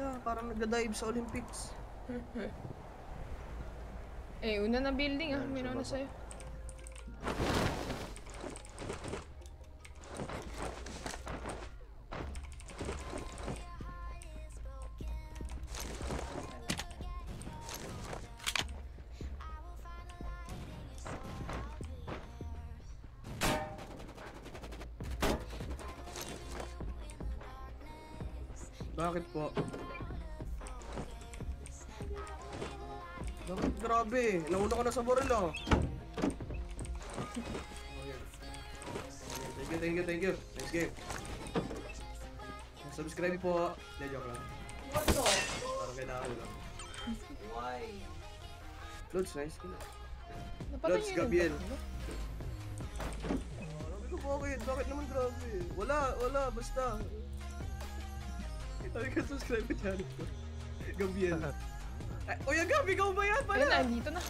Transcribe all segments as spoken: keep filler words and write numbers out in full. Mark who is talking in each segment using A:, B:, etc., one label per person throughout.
A: siya, parang nagda-dive sa Olympics.
B: Eh, una na building ah, may nauna sa'yo.
A: Bakit po? Bakit grabe? Nauna ka na sa baril ah. Thank you, thank you, thank you. Nice game. Subscribe po. Hindi, joke lang.
C: What the?
A: Parang kailangan lang.
C: Why?
A: Lods, nice game.
B: Napatay
A: Lods,
B: niyo
A: Gabriel.
B: yun.
A: Sabi ko, bakit? Bakit naman grabe? Wala, wala, basta. Sabi ka, subscribe ko channel ko. Gabriel. Ay, o yan, Gab, ikaw ba yan pala?
B: Ayun na, dito na.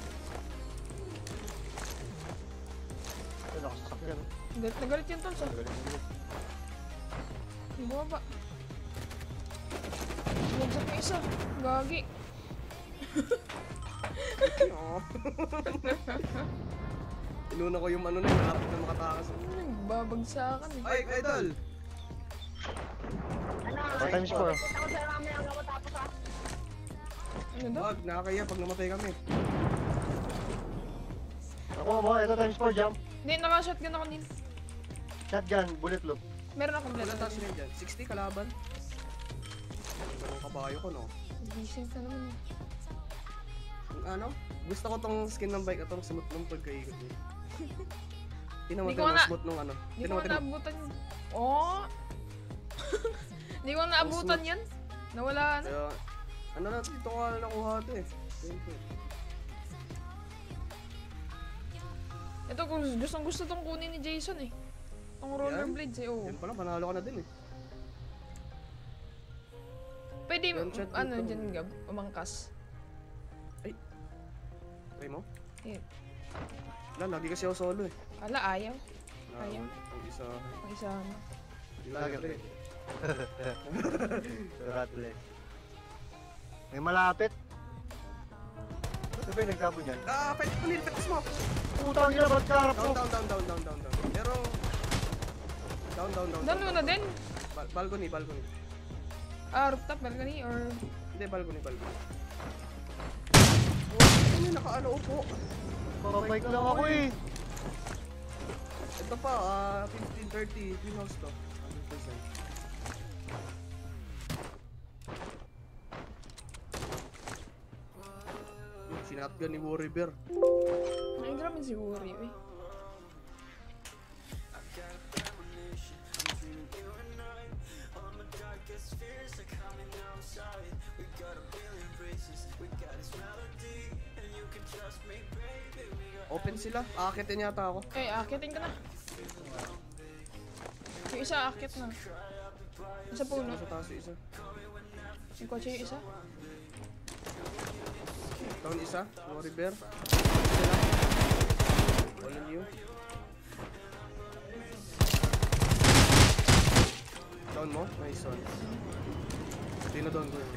D: Ay, nakasakyan.
B: Galit na galit yung tol sa.
D: Galing mo.
B: Bumaba. Bumagsak na isa. Gagi.
A: Inuna ko yung ano na, malapit na makatakas.
B: Nagbabagsakan eh.
A: Ay, idol!
D: What time score?
B: Ano daw?
A: Wag, nakakaya pag namatay kami.
D: Ako mo, ito time score, jump.
B: Hindi, naka-shotgun ako din.
D: Shotgun, bullet loop.
B: Meron akong
A: Wala
B: blend.
A: taas rin dyan. sixty kalaban. Ang ganong kabayo ko, no?
B: Decent na naman eh.
A: Yung ano? Gusto ko tong skin ng bike at tong smooth nung pagkaikot eh. Tingnan mo
B: Di ko
A: tingnan mo
B: na-
A: smooth nung ano.
B: Hindi
A: Tingnan
B: ko
A: mo
B: nga
A: tingnan mo.
B: naabutan yun. Oh! Hindi ko nga naabutan yan. Nawala na.
A: Kaya, ano na, dito ka na nakuha ito eh. Siyempre.
B: Ito, gustong gusto tong kunin ni Jason eh. Tong rollerblades eh, oo.
A: Yan pala, panalo ka na din eh.
B: Pwede,
A: Gunshot
B: ano
A: dito.
B: dyan, Gab, umangkas.
A: Try mo?
B: Eh,
A: Wala, lagi kasi ako solo eh.
B: ala, ayaw.
A: Na,
B: Ayaw.
A: Ang isa.
B: Ang isa na.
A: Lagi
D: Lagi.
A: eh.
D: Ratle. May malapit. Ano ba yung nagtapo niyan?
A: Ah, pwede ko nilipit mo.
D: Putang ina, ba't karap
A: Down,
D: mo?
A: down, down, down, down, down, down. Pero... Down, down, down.
B: Doon muna din.
A: Bal balcony, balcony.
B: Ah, rooftop balcony or...
A: Hindi, balcony, balcony. Oh, ano yung naka-ano upo?
D: Babike lang ako eh.
A: Ito pa, ah, fifteen thirty, green house to. one hundred percent. Yung sinatgan ni Warrior Bear.
B: Ay, grabe siguro yun eh.
A: Open sila, aakitin yata ako.
B: Eh, akitin ka na. Yung isa, akit na. Isa puno.
A: Sa taas yung isa.
B: Yung kotse yung isa.
A: Down isa, Warrior Bear. Sila. All in you. Down mo? Nice one. Hindi na down ko yun.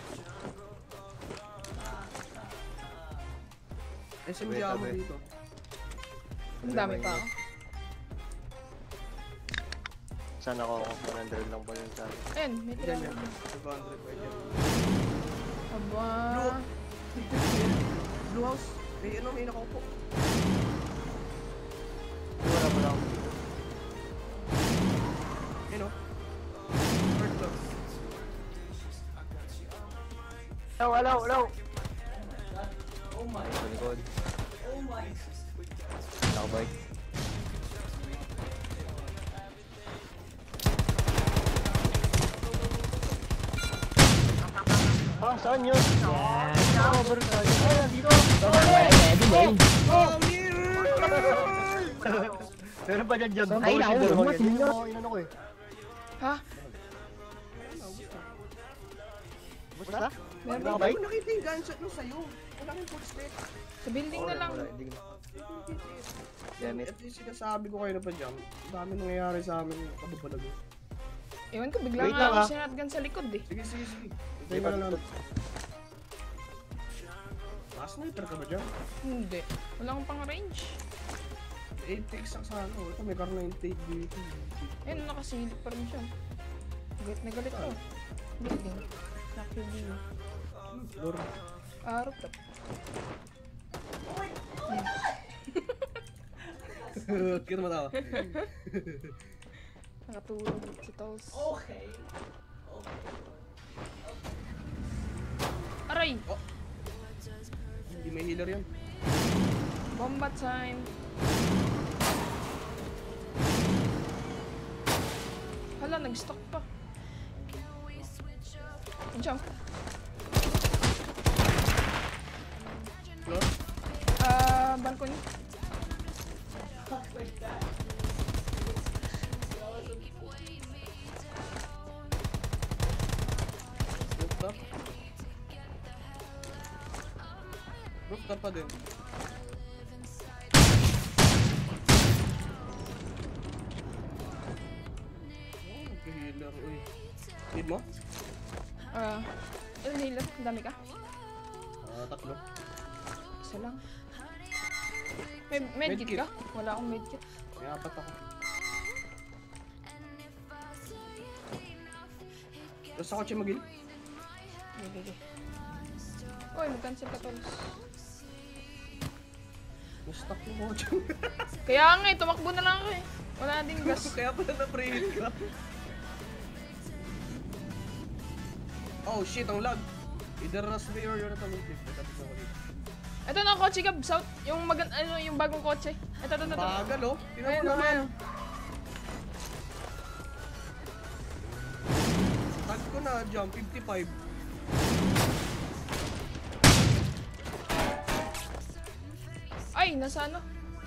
A: S M G
D: Wait,
A: mo
D: wait.
A: dito.
B: Ang dami pa ako.
D: Sana ako, one hundred lang pa yun sa akin.
B: Ayun, may
A: Diyan
B: tira.
A: yan. two hundred pwede yan.
B: Aba.
A: Blue. Blue house. May ano, may nakaupo.
D: Wala pa lang.
A: Ayun o. Third floor.
D: Hello, hello, hello.
C: Oh my.
D: Sa likod.
C: Oh my.
D: Nakabike. Ah, saan yun? Ah, over saan yun? Ah, dito!
A: Oh,
D: Meron pa dyan dyan.
E: Ay, naku, mas
D: Yun
E: yun.
D: ako, inano ko eh.
B: Ha?
D: Basta?
B: Meron
A: Hindi
B: ba?
D: Nakabike?
A: ko nakita yung gunshot nung sa'yo. Wala kang full stick.
B: Sa building na lang.
D: Wala, hindi ko na.
A: Damn it. At yung sinasabi ko kayo na pa dyan, ang dami nangyayari sa amin kababalag.
B: Ewan ko, bigla
D: Wait
B: nga
D: lang,
B: ako
D: ah.
B: sinatgan sa likod eh.
A: Sige, sige, sige. Tayo mo na lang. Sniper ka ba dyan?
B: Hindi. Wala akong pang range.
A: eight x sa ano. Ito may car ninety dito.
B: Ayun, nakasilip pa rin siya. Galit na galit ko. Building. Nakil view.
A: Floor.
B: Ah, rooftop.
A: Kira mo tawa.
B: Nakatulog si Tols.
C: Okay.
B: Aray!
A: Oh. Hindi may healer yun.
B: Bomba time! Hala, nag-stock pa. Jump.
A: Floor.
B: Ah, balcony.
C: Like that.
A: Rooftop. Rooftop pa din. Oh, nagka-healer. Uy. Need mo?
B: Ah, ilan healer? Ang dami ka?
A: Ah, tatlo.
B: Isa lang. May medkit
A: Medkit.
B: ka? Wala akong medkit.
A: May apat ako. Tapos sa kotse magil.
B: Gigi. Uy, mag-cancel ka, Tols.
A: Na-stuck yung kotse.
B: Kaya nga eh, tumakbo na lang ako eh. Wala na din gas.
A: Kaya pala na-preheat ka. Oh shit, ang lag. Either Raspberry or yun na talong clip. Ito, ito ko dito.
B: Ito na kotse ka, South. Yung magan ano, yung bagong kotse. Ito, ito, ito. ito.
A: Bagal oh. Tingnan mo
B: Ayun,
A: naman.
B: ayun.
A: Tag ko na, jump, fifty-five.
B: Ay, nasa ano?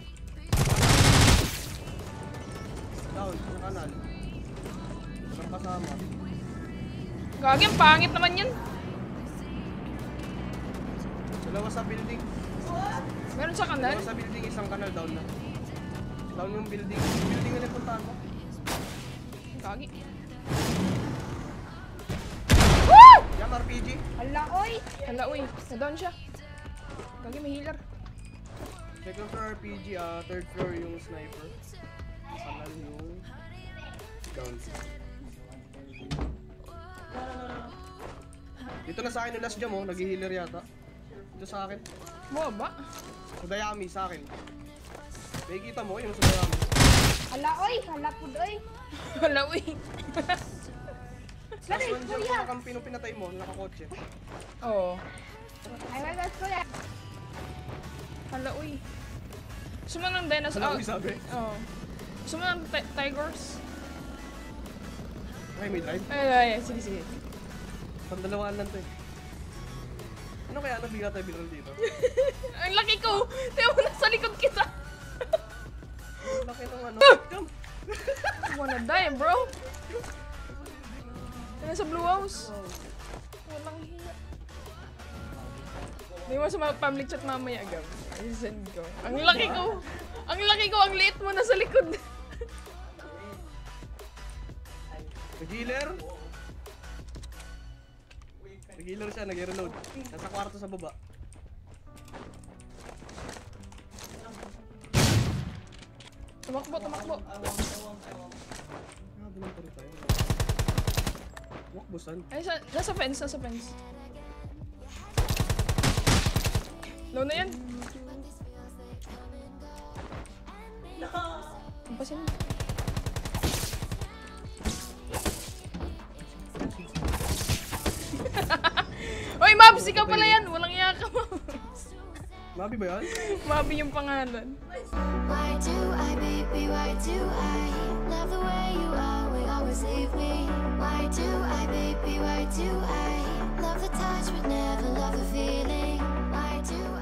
A: Down, sa kanal. Walang kasama.
B: Gagi, ang pangit naman yun.
A: Dalawa sa building.
B: Meron sa kanal.
A: Dalawa sa building, isang kanal down na. Down yung building. Building na napuntahan mo.
B: Gagi.
A: Yan, R P G.
B: Hala, oy! Hala, uy. Na-down siya. Gagi, may healer.
A: Second floor R P G, ah, third floor yung sniper. Kanal yung down. Dito na sa akin yung last jam oh, nag-healer yata. Dito sa akin.
B: Bumaba.
A: Sa Dayami, sa akin. May kita mo yung sa Dayami.
E: Hala, oy! Hala po, oy!
B: Hala, uy.
A: Last one jam ko na kampi nung pinatay mo, nakakotse.
B: Oo.
E: Ay, ay, ay, kuya!
B: Hala, uy. Gusto mo ng dinosaur?
A: Wala ko sabi.
B: Oo. Gusto mo ng ti- tigers?
A: Ay, may drive.
B: Ay, ay, ay. Sige, sige.
A: Pandalawaan lang to eh. Ano kaya nabigla tayo bilang dito?
B: Ang laki ko! Tiyo mo, nasa likod kita!
A: Ang laki ng ano. Jump!
B: I wanna die, bro! Yan sa blue house. Walang hiya. Hindi mo sa mga family chat mamaya, Gab. I-send ko. Ang laki ko! Ang laki ko! Ang liit mo nasa likod!
A: Nag-healer? Nag-healer siya, nag-reload. Nasa kwarto sa baba.
B: Tumakbo, tumakbo.
A: Ah, doon pa rin tayo. Walk busan.
B: Ay, sa, nasa fence, nasa fence. Low na yan. Pampasin mo. Oy, Mabs, ikaw pala yan. Walang iya ka, Mabs.
A: Mabi ba yan?
B: Mabi yung pangalan.
F: Why do I, baby, why do I love the way you are, we always leave me? Why do I, baby, why do I love the touch but never love the feeling? Why do